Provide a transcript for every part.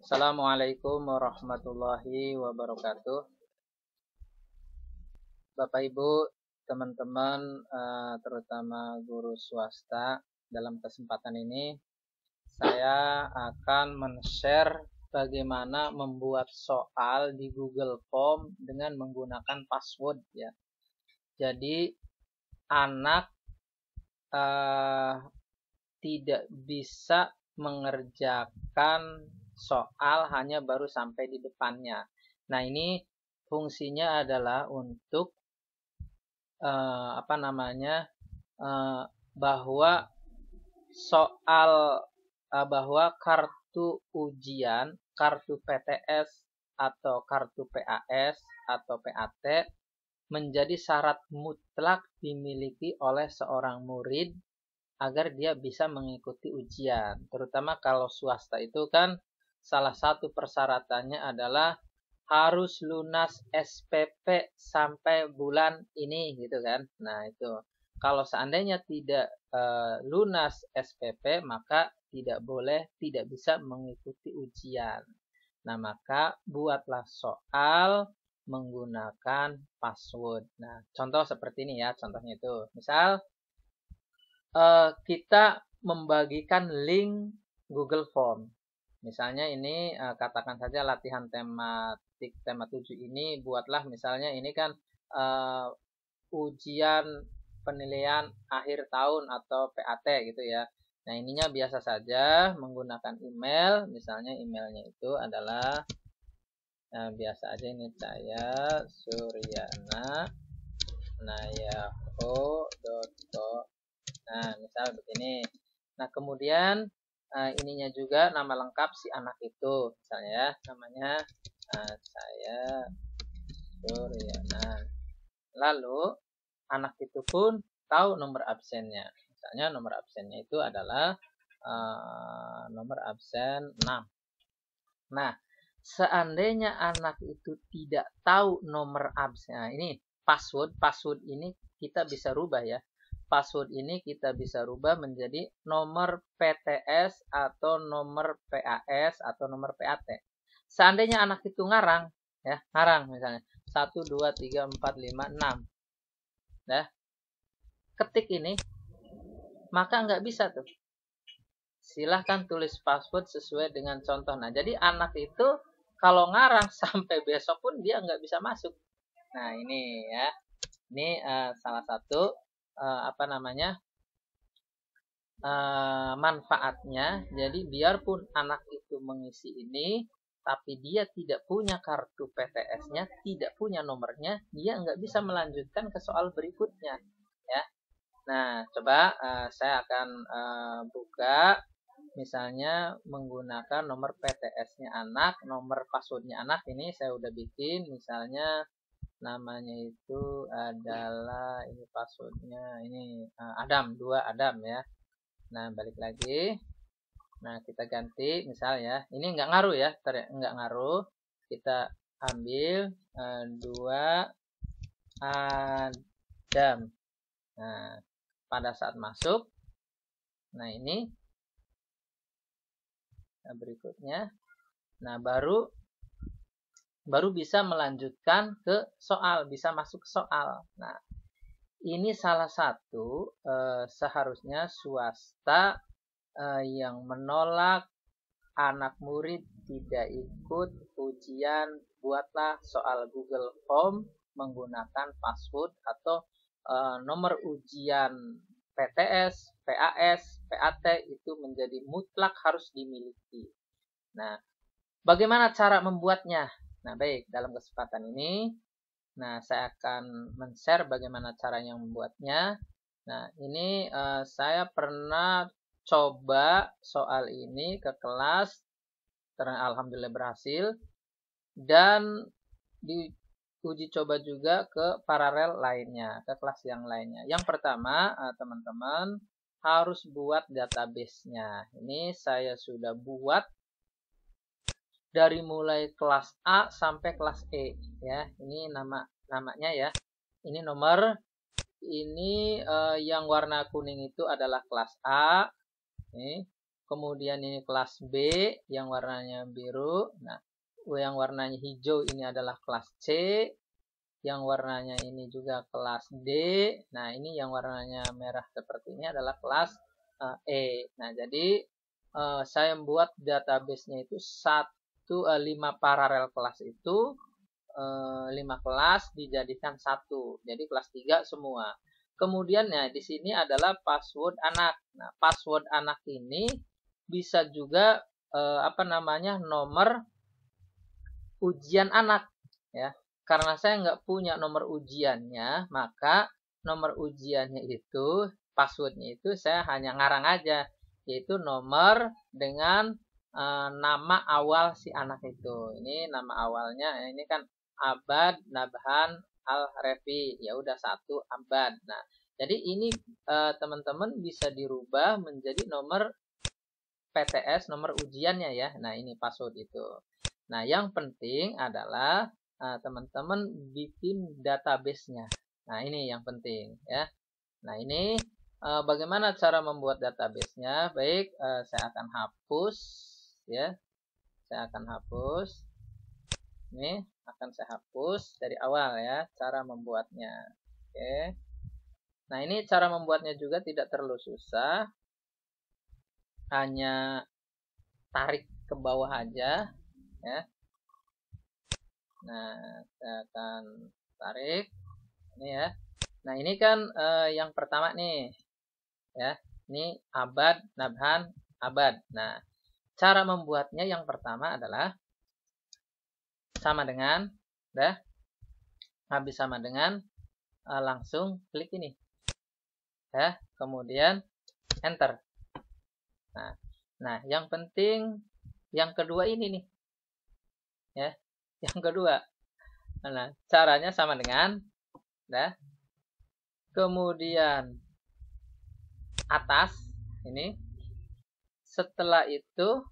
Assalamualaikum warahmatullahi wabarakatuh. Bapak Ibu, teman-teman, terutama guru swasta, dalam kesempatan ini saya akan men-share bagaimana membuat soal di Google Form dengan menggunakan password ya. Jadi anak tidak bisa mengerjakan soal hanya baru sampai di depannya. Nah, ini fungsinya adalah untuk bahwa kartu ujian, kartu PTS atau kartu PAS atau PAT menjadi syarat mutlak dimiliki oleh seorang murid agar dia bisa mengikuti ujian. Terutama kalau swasta itu kan salah satu persyaratannya adalah harus lunas SPP sampai bulan ini gitu kan. Nah, itu. Kalau seandainya tidak lunas SPP, maka tidak bisa mengikuti ujian. Nah, maka buatlah soal menggunakan password. Nah, contoh seperti ini ya, contohnya itu. Misal kita membagikan link Google Form. Misalnya ini katakan saja latihan tematik tema 7 ini buatlah misalnya ini kan ujian penilaian akhir tahun atau PAT gitu ya. Nah, ininya biasa saja menggunakan email. Misalnya emailnya itu adalah biasa aja ini saya Suryana yahoo.com. Nah, misal begini. Nah, kemudian ininya juga nama lengkap si anak itu. Misalnya ya, namanya saya Suryana. Lalu, anak itu pun tahu nomor absennya. Misalnya nomor absennya itu adalah nomor absen 6. Nah, seandainya anak itu tidak tahu nomor absen. Nah, ini password ini kita bisa rubah ya. Password ini kita bisa rubah menjadi nomor PTS atau nomor PAS atau nomor PAT. Seandainya anak itu ngarang, ya, ngarang misalnya 1, 2, 3, 4, 5, 6. Nah, ketik ini, maka nggak bisa tuh. Silahkan tulis password sesuai dengan contoh. Nah, jadi anak itu kalau ngarang sampai besok pun dia nggak bisa masuk. Nah, ini ya. Ini salah satu manfaatnya. Jadi biarpun anak itu mengisi ini, tapi dia tidak punya kartu PTS-nya, tidak punya nomornya, dia nggak bisa melanjutkan ke soal berikutnya. Ya. Nah, coba saya akan buka, misalnya menggunakan nomor PTS-nya anak, nomor password-nya anak. Ini saya udah bikin, misalnya namanya itu adalah ini passwordnya ini Adam 2 Adam ya. Nah, balik lagi. Nah, kita ganti misal ya. Ini nggak ngaruh ya, nggak ngaruh. Kita ambil 2 Adam. Nah, pada saat masuk, nah ini berikutnya. Nah, baru bisa melanjutkan ke soal, bisa masuk ke soal. Nah, ini salah satu seharusnya swasta yang menolak anak murid tidak ikut ujian buatlah soal Google Form menggunakan password atau nomor ujian PTS, PAS, PAT itu menjadi mutlak harus dimiliki. Nah, bagaimana cara membuatnya? Nah, baik, dalam kesempatan ini saya akan men-share bagaimana caranya membuatnya. Nah, ini saya pernah coba soal ini ke kelas, alhamdulillah berhasil, dan diuji coba juga ke paralel lainnya, ke kelas yang lainnya. Yang pertama, teman-teman harus buat database-nya. Ini saya sudah buat dari mulai kelas A sampai kelas E ya. Ini namanya ya. Ini nomor ini yang warna kuning itu adalah kelas A. Ini. kemudian ini kelas B yang warnanya biru. Nah, yang warnanya hijau ini adalah kelas C, yang warnanya ini juga kelas D. Nah, ini yang warnanya merah seperti ini adalah kelas E. Nah, jadi saya membuat database-nya itu 5 paralel kelas itu 5 kelas dijadikan satu. Jadi kelas 3 semua. Kemudian ya di sini adalah password anak. Nah, password anak ini bisa juga nomor ujian anak ya. Karena saya nggak punya nomor ujiannya, maka nomor ujiannya itu passwordnya itu saya hanya ngarang aja, yaitu nomor dengan nama awal si anak itu. Ini nama awalnya, ini kan Abad Nabhan Al-Refi, ya udah 1 Abad. Nah, jadi ini teman-teman bisa dirubah menjadi nomor PTS, nomor ujiannya ya. Nah, ini password itu. Nah, yang penting adalah teman-teman bikin database-nya. Nah, ini yang penting ya. Nah, ini bagaimana cara membuat database-nya? Baik, saya akan hapus ya. Saya akan hapus. Ini akan saya hapus dari awal ya, cara membuatnya. Oke. Nah, ini cara membuatnya juga tidak terlalu susah. Hanya tarik ke bawah aja ya. Nah, saya akan tarik ini ya. Nah, ini kan yang pertama nih ya. Ini Abad Nabhan Abad. Nah, cara membuatnya yang pertama adalah sama dengan, habis sama dengan, langsung klik ini ya, kemudian enter. Nah, yang penting yang kedua ini nih ya, yang kedua. Nah, caranya sama dengan kemudian atas ini, setelah itu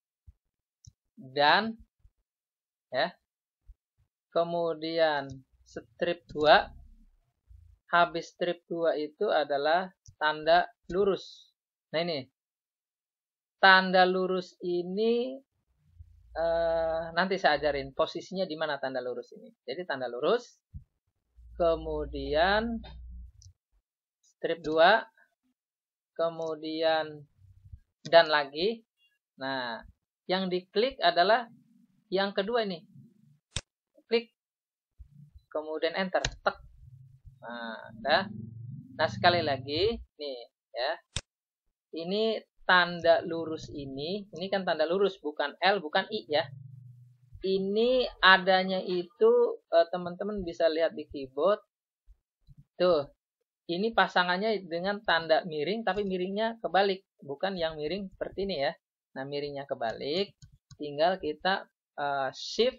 dan ya, kemudian strip 2, habis strip 2 itu adalah tanda lurus. Nah, ini tanda lurus ini nanti saya ajarin posisinya di mana tanda lurus ini. Jadi tanda lurus, kemudian strip 2, kemudian dan lagi. Nah, yang diklik adalah yang kedua ini. Klik, kemudian enter, tek. Nah, sekali lagi nih ya. Ini tanda lurus ini kan tanda lurus, bukan L, bukan I ya. Ini adanya itu teman-teman bisa lihat di keyboard. Tuh, ini pasangannya dengan tanda miring, tapi miringnya kebalik, bukan yang miring seperti ini ya. Nah, miringnya kebalik, tinggal kita shift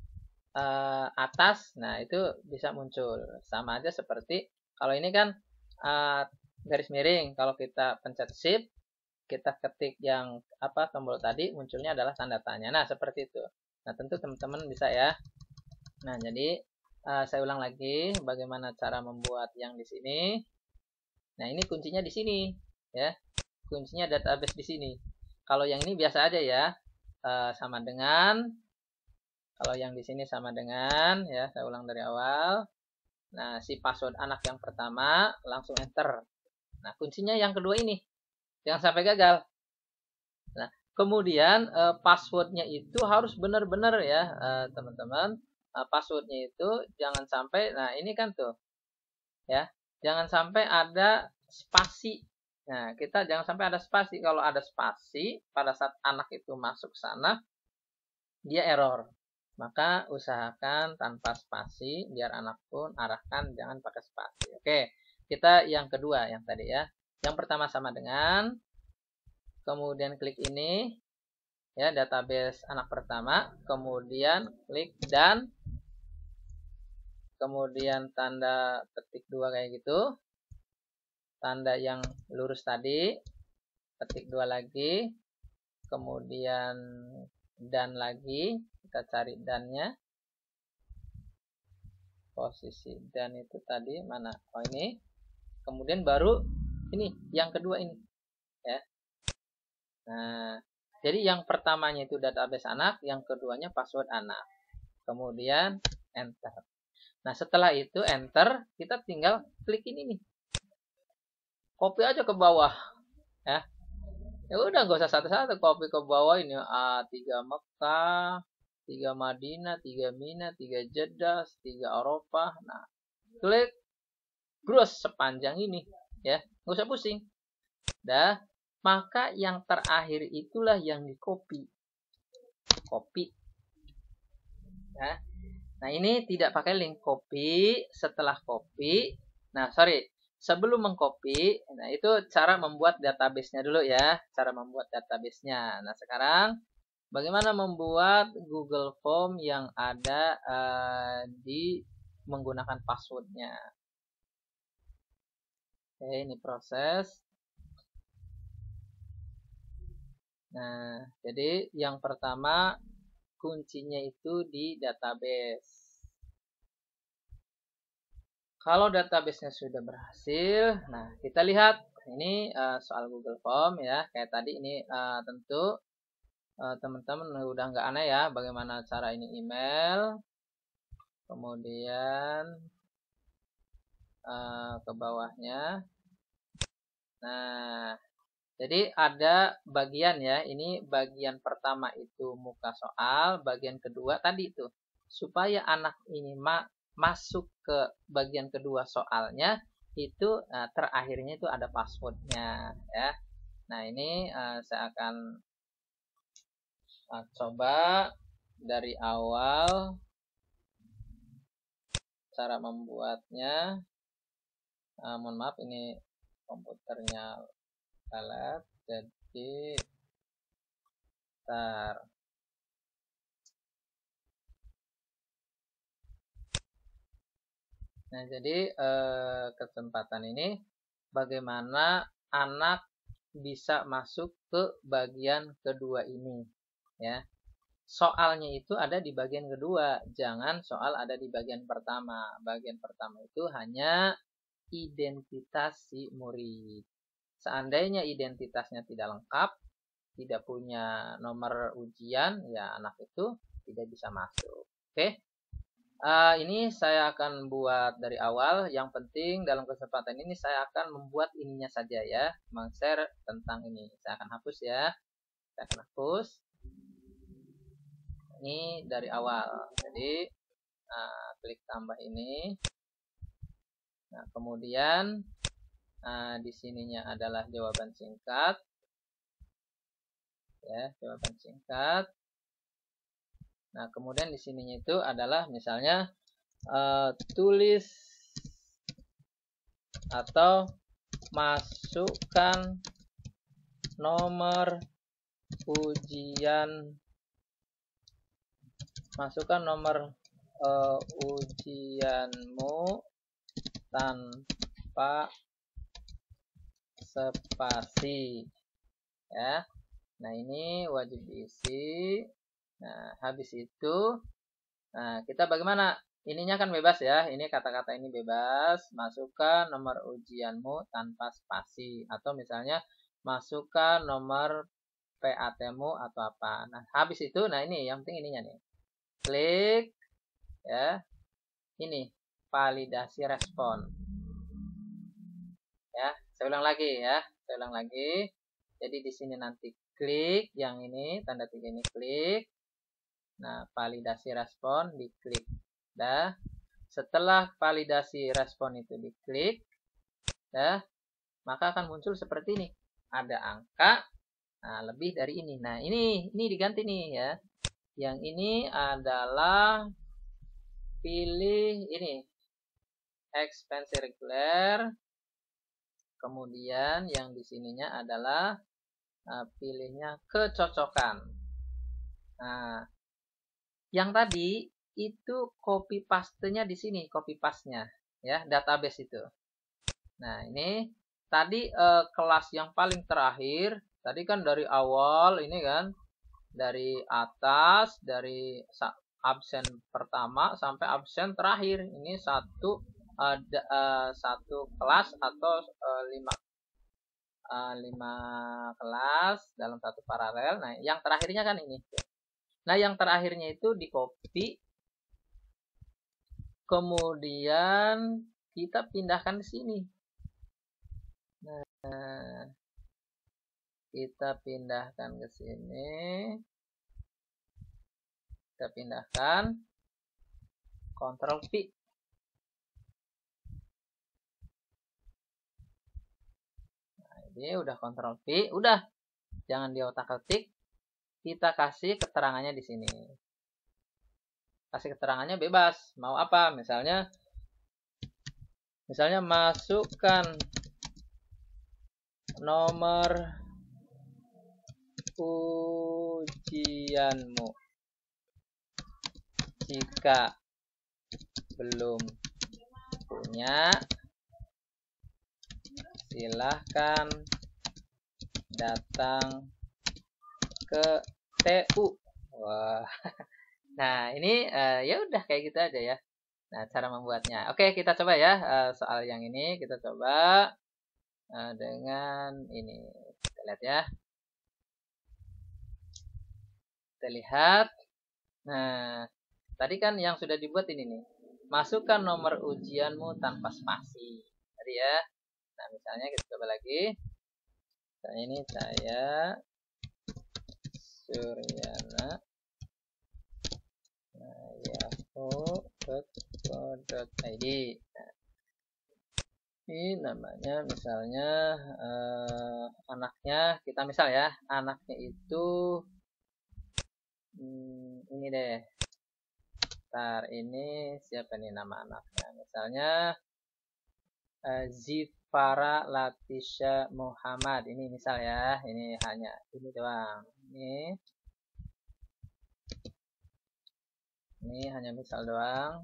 atas, nah itu bisa muncul. Sama aja seperti kalau ini kan garis miring, kalau kita pencet shift, kita ketik yang tombol tadi, munculnya adalah tanda tanya. Nah, seperti itu. Nah, tentu teman-teman bisa ya. Nah, jadi saya ulang lagi bagaimana cara membuat yang di sini. Nah, ini kuncinya di sini ya. Kuncinya database di sini. Kalau yang ini biasa aja ya. Sama dengan, kalau yang di sini sama dengan ya, saya ulang dari awal. Nah, si password anak yang pertama langsung enter. Nah, kuncinya yang kedua ini. Jangan sampai gagal. Nah, kemudian passwordnya itu harus benar-benar ya, teman-teman. Passwordnya itu jangan sampai, nah ini kan tuh ya, jangan sampai ada spasi. Nah, kita jangan sampai ada spasi. Kalau ada spasi pada saat anak itu masuk sana, dia error. Maka usahakan tanpa spasi, biar anak pun arahkan, jangan pakai spasi. Oke, kita yang kedua yang tadi ya. Yang pertama sama dengan, kemudian klik ini ya, database anak pertama, kemudian klik dan, kemudian tanda ketik 2 kayak gitu, tanda yang lurus tadi, ketik 2 lagi, kemudian dan lagi, kita cari dannya, posisi dan itu tadi mana, oh ini, kemudian baru ini yang kedua ini ya. Nah, jadi yang pertamanya itu database anak, yang keduanya password anak. Kemudian enter. Nah, setelah itu enter, kita tinggal klik ini nih. Copy aja ke bawah, ya. Ya udah, nggak usah satu-satu, copy ke bawah ini. 3 Mekah, 3 Madinah, 3 Mina, 3 Jeddah, 3 Eropa. Nah, klik terus sepanjang ini, ya. Nggak usah pusing. Dah, maka yang terakhir itulah yang di copy. Ya. Nah, ini tidak pakai link, copy. Setelah copy, nah sorry, sebelum mengcopy, nah itu cara membuat database-nya dulu ya, cara membuat database-nya. Nah, sekarang bagaimana membuat Google Form yang ada di menggunakan passwordnya. Oke, ini proses. Nah, jadi yang pertama kuncinya itu di database. Kalau database-nya sudah berhasil, nah kita lihat ini soal Google Form ya, kayak tadi ini tentu teman-teman udah nggak aneh ya, bagaimana cara ini email, kemudian ke bawahnya. Nah, jadi ada bagian ya, ini bagian pertama itu muka soal, bagian kedua tadi itu supaya anak ini masuk ke bagian kedua soalnya itu terakhirnya itu ada passwordnya ya. Nah, ini saya akan coba dari awal cara membuatnya. Mohon maaf, ini komputernya telat, jadi bentar. Nah, jadi kesempatan ini bagaimana anak bisa masuk ke bagian kedua ini ya. Soalnya itu ada di bagian kedua, jangan soal ada di bagian pertama. Bagian pertama itu hanya identitas si murid. Seandainya identitasnya tidak lengkap, tidak punya nomor ujian, ya anak itu tidak bisa masuk. Oke. Ini saya akan buat dari awal. Yang penting dalam kesempatan ini saya akan membuat ininya saja ya, meng-share tentang ini. Saya akan hapus ya. Saya akan hapus. Ini dari awal. Jadi klik tambah ini. Nah, kemudian di sininya adalah jawaban singkat. Ya, jawaban singkat. Nah, kemudian di sininya itu adalah misalnya tulis atau masukkan nomor ujian, ujianmu tanpa spasi ya. Nah, ini wajib diisi. Nah, habis itu kita bagaimana, ininya kan bebas ya, ini kata-kata ini bebas. Masukkan nomor ujianmu tanpa spasi, atau misalnya masukkan nomor PAT-mu atau apa. Nah, habis itu, nah ini yang penting ininya nih, klik ya, ini validasi respon ya. Saya ulang lagi ya, jadi di sini nanti klik yang ini, tanda tiga ini, klik. Nah, validasi respon diklik. Dah. Setelah validasi respon itu diklik, dah, maka akan muncul seperti ini. Ada angka, nah lebih dari ini. Nah, ini diganti nih ya. Yang ini adalah pilih ini expense reguler. Kemudian yang di sininya adalah pilihnya kecocokan. Nah, yang tadi itu copy paste-nya di sini, copy paste-nya ya, database itu. Nah, ini tadi kelas yang paling terakhir, tadi kan dari awal ini kan, dari atas, dari absen pertama sampai absen terakhir. Ini satu kelas atau 5 kelas dalam satu paralel. Nah, yang terakhirnya kan ini. Nah, yang terakhirnya itu di copy, kemudian kita pindahkan di sini. Nah, kita pindahkan ke sini. Kita pindahkan, Ctrl V. Nah, ini udah Ctrl V, udah. Jangan diotak-atik. Kita kasih keterangannya di sini. Kasih keterangannya bebas. Mau apa? Misalnya masukkan nomor ujianmu. Jika belum punya, silahkan datang ke TU. Wah. Nah, ini ya udah kayak gitu aja ya. Nah, cara membuatnya. Oke, kita coba ya soal yang ini. Kita coba dengan ini. Kita lihat ya. Kita lihat. Nah, tadi kan yang sudah dibuat ini nih. Masukkan nomor ujianmu tanpa spasi. Tadi ya. Nah, misalnya kita coba lagi. Misalnya ini saya Suryana. yahoo.co.id. Nah, ini namanya misalnya anaknya, kita misal ya, anaknya itu ini deh. Ntar ini siapa nih nama anaknya? Misalnya Zifara Latisha Muhammad. Ini misal ya, ini hanya ini doang. Ini hanya misal doang.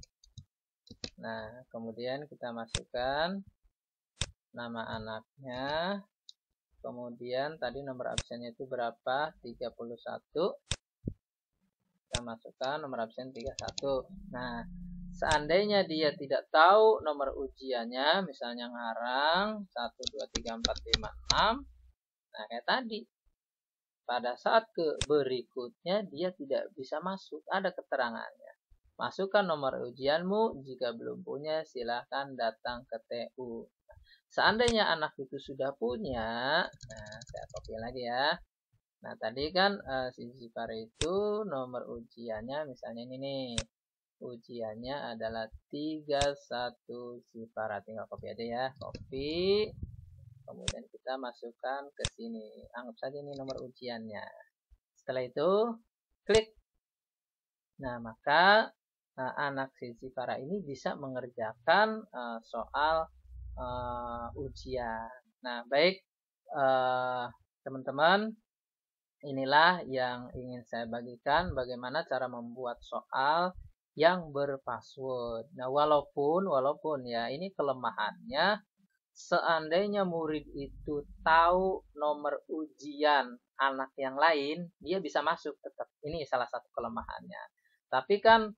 Nah, kemudian kita masukkan nama anaknya. Kemudian tadi nomor absennya itu berapa? 31. Kita masukkan nomor absen 31. Nah, seandainya dia tidak tahu nomor ujiannya, misalnya ngarang 1, 2, 3, 4, 5, 6. Nah, kayak tadi. Pada saat berikutnya dia tidak bisa masuk, ada keterangannya. Masukkan nomor ujianmu, jika belum punya silahkan datang ke TU. Seandainya anak itu sudah punya, nah saya copy lagi ya. Nah tadi kan si Zifar itu nomor ujiannya misalnya ini nih. Ujiannya adalah 31 Zifar. Tinggal copy aja ya, copy. Kemudian kita masukkan ke sini. Anggap saja ini nomor ujiannya. Setelah itu, klik. Nah, maka anak si Zifara ini bisa mengerjakan soal ujian. Nah, baik teman-teman, inilah yang ingin saya bagikan bagaimana cara membuat soal yang berpassword. Nah, walaupun ya ini kelemahannya, seandainya murid itu tahu nomor ujian anak yang lain, dia bisa masuk tetap. Ini salah satu kelemahannya. Tapi kan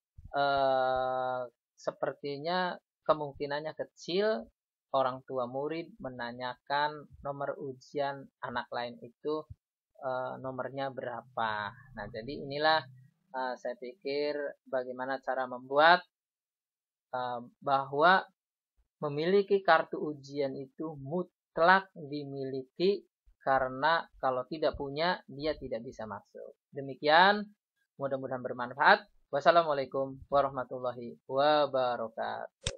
sepertinya kemungkinannya kecil orang tua murid menanyakan nomor ujian anak lain itu nomornya berapa. Nah, jadi inilah saya pikir bagaimana cara membuat bahwa memiliki kartu ujian itu mutlak dimiliki, karena kalau tidak punya dia tidak bisa masuk. Demikian, mudah-mudahan bermanfaat. Wassalamualaikum warahmatullahi wabarakatuh.